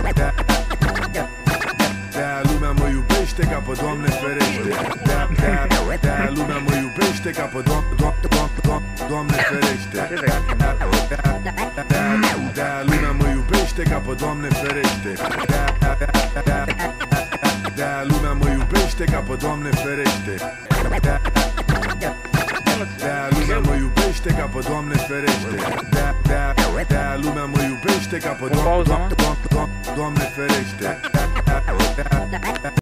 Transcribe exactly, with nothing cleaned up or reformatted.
De-aia lumea mă iubește ca pe Doamne ferește. De-aia lumea mă iubește ca pe Doamne ferește. De-aia lumea mă iubește ca pe Doamne ferește. De-aia lumea mă iubește ca pe Doamne ferește. De-aia lumea mă iubește ca pe Doamne ferește. De-aia lumea mă iubește ca pe Doamne ferește.